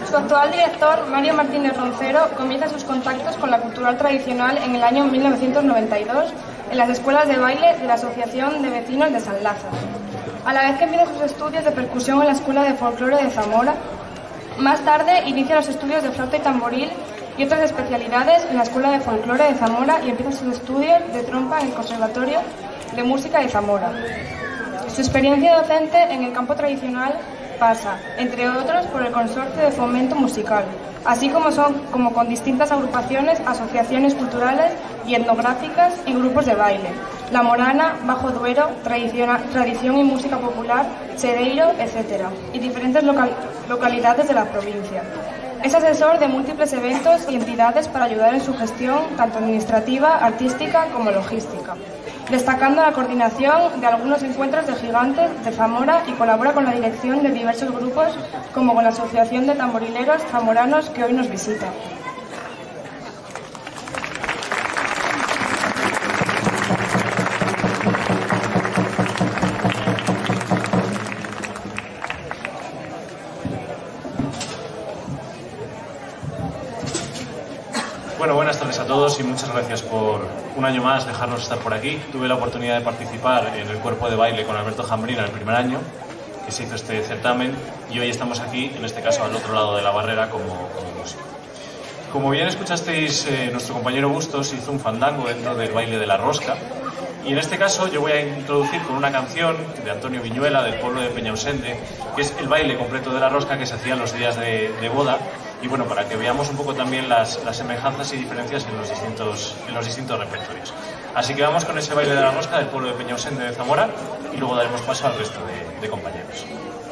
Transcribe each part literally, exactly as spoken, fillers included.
Su actual director, Mario Martínez Roncero, comienza sus contactos con la cultural tradicional en el año mil novecientos noventa y dos en las escuelas de baile de la Asociación de Vecinos de San Lázaro. A la vez que empieza sus estudios de percusión en la Escuela de Folclore de Zamora, más tarde inicia los estudios de flauta y tamboril y otras especialidades en la Escuela de Folclore de Zamora y empieza sus estudios de trompa en el Conservatorio de Música de Zamora. Su experiencia docente en el campo tradicional pasa, entre otros, por el Consorcio de Fomento Musical, así como, son, como con distintas agrupaciones, asociaciones culturales y etnográficas y grupos de baile, La Morana, Bajo Duero, Tradición y Música Popular, Sereiro, etcétera, y diferentes local, localidades de la provincia. Es asesor de múltiples eventos y entidades para ayudar en su gestión, tanto administrativa, artística como logística, destacando la coordinación de algunos encuentros de gigantes de Zamora y colabora con la dirección de diversos grupos, como con la Asociación de Tamborileros Zamoranos que hoy nos visita. Bueno, buenas tardes a todos y muchas gracias por un año más dejarnos estar por aquí. Tuve la oportunidad de participar en el cuerpo de baile con Alberto Jambrina el primer año que se hizo este certamen y hoy estamos aquí, en este caso al otro lado de la barrera, como, como músico. Como bien escuchasteis, eh, nuestro compañero Bustos hizo un fandango dentro del baile de la rosca y en este caso yo voy a introducir con una canción de Antonio Viñuela del pueblo de Peñausende, que es el baile completo de la rosca que se hacía los días de, de boda. Y bueno, para que veamos un poco también las, las semejanzas y diferencias en los, distintos, en los distintos repertorios. Así que vamos con ese baile de la rosca del pueblo de Peñausende de Zamora y luego daremos paso al resto de, de compañeros.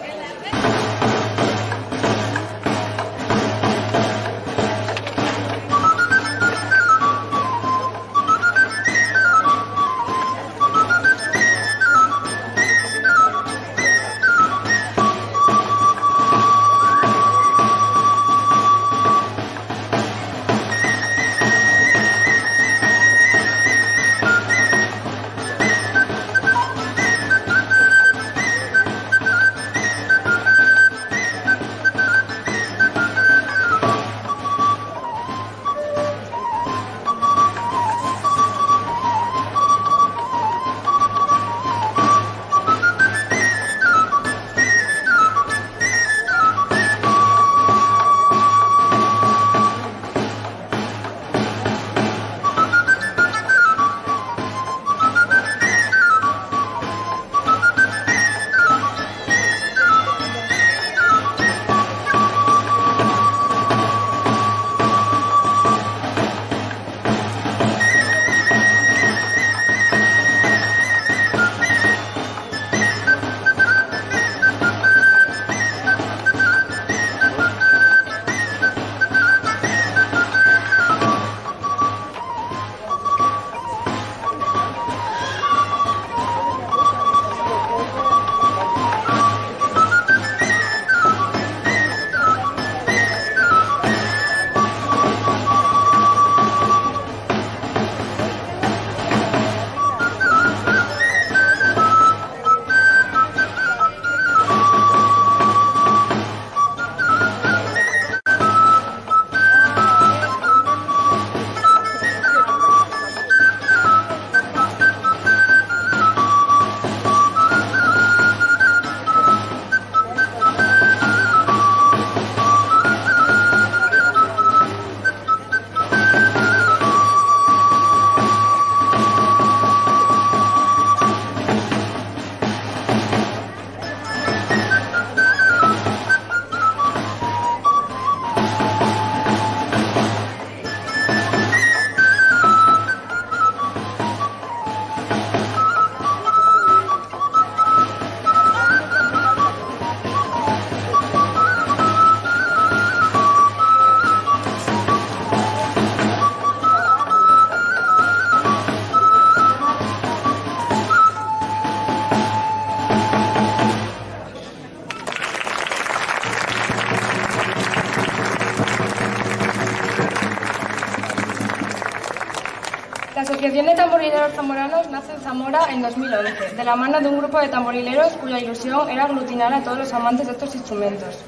La Asociación de Tamborileros Zamoranos nace en Zamora en dos mil once, de la mano de un grupo de tamborileros cuya ilusión era aglutinar a todos los amantes de estos instrumentos.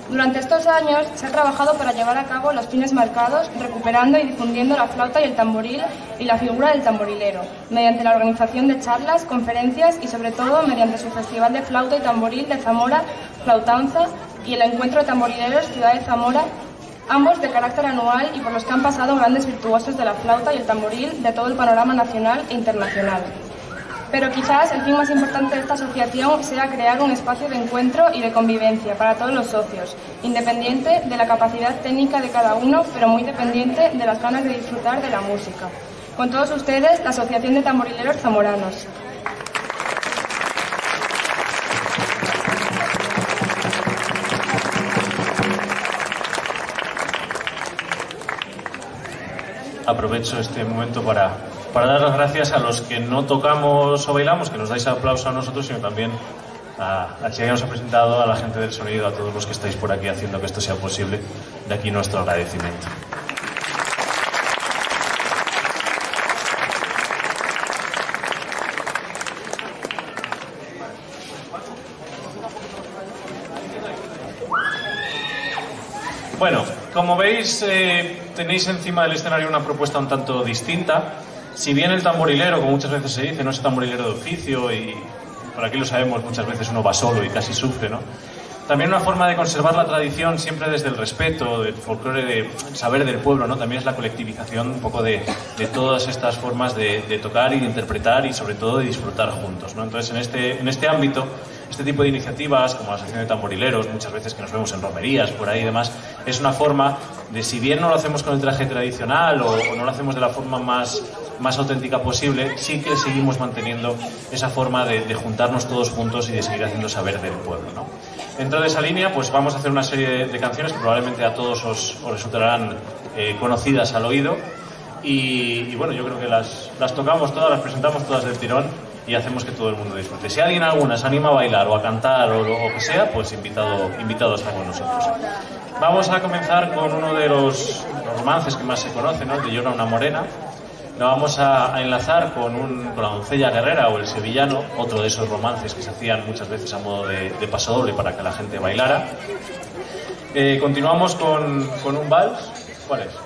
Durante estos años se ha trabajado para llevar a cabo los fines marcados, recuperando y difundiendo la flauta y el tamboril y la figura del tamborilero, mediante la organización de charlas, conferencias y sobre todo mediante su Festival de Flauta y Tamboril de Zamora, Flautanza, y el Encuentro de Tamborileros Ciudad de Zamora, ambos de carácter anual y por los que han pasado grandes virtuosos de la flauta y el tamboril de todo el panorama nacional e internacional. Pero quizás el fin más importante de esta asociación sea crear un espacio de encuentro y de convivencia para todos los socios, independiente de la capacidad técnica de cada uno, pero muy dependiente de las ganas de disfrutar de la música. Con todos ustedes, la Asociación de Tamborileros Zamoranos. Aprovecho este momento para, para dar las gracias a los que no tocamos o bailamos, que nos dais aplauso a nosotros, sino también a, a quien nos ha presentado, a la gente del sonido, a todos los que estáis por aquí haciendo que esto sea posible. De aquí nuestro agradecimiento. Bueno, como veis, eh, tenéis encima del escenario una propuesta un tanto distinta. Si bien el tamborilero, como muchas veces se dice, no es tamborilero de oficio y por aquí lo sabemos, muchas veces uno va solo y casi sufre, ¿no? También una forma de conservar la tradición siempre desde el respeto, del folclore, de saber del pueblo, ¿no? También es la colectivización un poco de, de todas estas formas de, de tocar y de interpretar y sobre todo de disfrutar juntos, ¿no? Entonces en este, en este ámbito, este tipo de iniciativas como la Asociación de Tamborileros, muchas veces que nos vemos en romerías, por ahí y demás, es una forma de, si bien no lo hacemos con el traje tradicional o, o no lo hacemos de la forma más, más auténtica posible, sí que seguimos manteniendo esa forma de, de juntarnos todos juntos y de seguir haciendo saber del pueblo, ¿no? Dentro de esa línea, pues vamos a hacer una serie de, de canciones que probablemente a todos os, os resultarán eh, conocidas al oído y, y bueno, yo creo que las, las tocamos todas, las presentamos todas del tirón y hacemos que todo el mundo disfrute. Si alguien alguna se anima a bailar o a cantar o lo que sea, pues invitado, invitado está con nosotros. Vamos a comenzar con uno de los, los romances que más se conocen, ¿no? El de Llora una morena. Lo vamos a, a enlazar con, un, con la doncella guerrera o el sevillano, otro de esos romances que se hacían muchas veces a modo de, de pasodoble para que la gente bailara. Eh, continuamos con, con un vals. ¿Cuál es?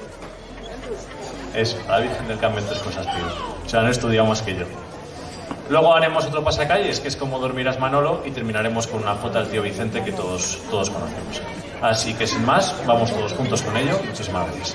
Eso, la Virgen del Carmen, tres cosas, tío. O sea, no he estudiado más que yo. Luego haremos otro pasacalles, que es Como dormirás Manolo, y terminaremos con una jota del tío Vicente que todos, todos conocemos. Así que sin más, vamos todos juntos con ello. Muchísimas gracias.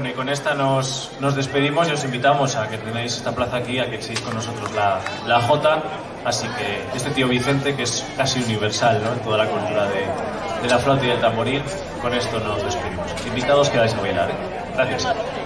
Bueno, y con esta nos, nos despedimos y os invitamos a que tenéis esta plaza aquí, a que echéis con nosotros la, la jota. Así que este tío Vicente, que es casi universal, ¿no?, en toda la cultura de, de la flauta y del tamboril, con esto nos despedimos. Invitados quedáis a bailar, ¿eh? Gracias.